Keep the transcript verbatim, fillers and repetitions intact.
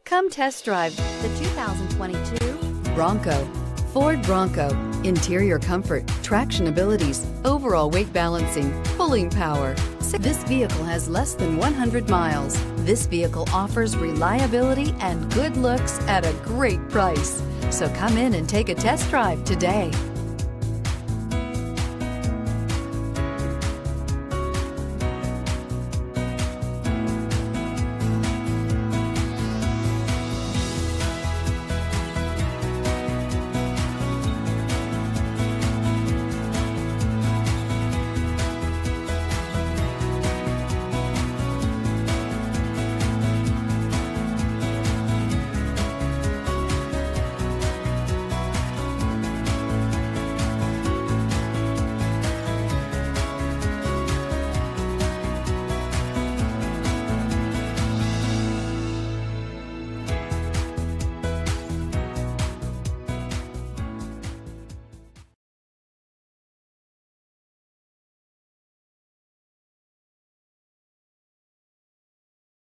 Come test drive the two thousand twenty-two Bronco. Ford Bronco. Interior comfort, traction abilities, overall weight balancing, pulling power. This vehicle has less than one hundred miles. This vehicle offers reliability and good looks at a great price. So come in and take a test drive today.